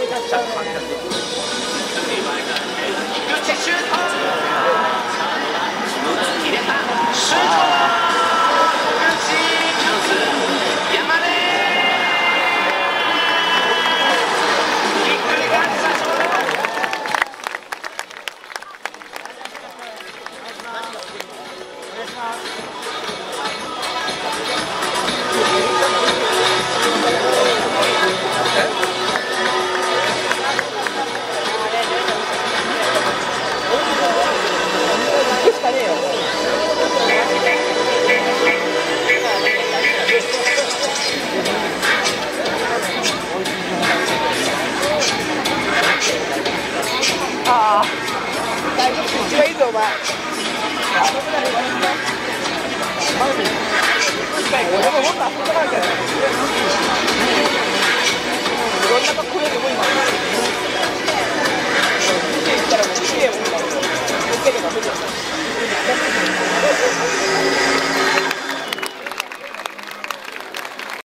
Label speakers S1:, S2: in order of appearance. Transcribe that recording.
S1: シュート。入れた。シュート。ああ、大丈夫、一番いいぞお前。俺ももっと遊んでないけど。どんなかこれでも今。見ていったらもう綺麗もいいだろう。見てけば見て。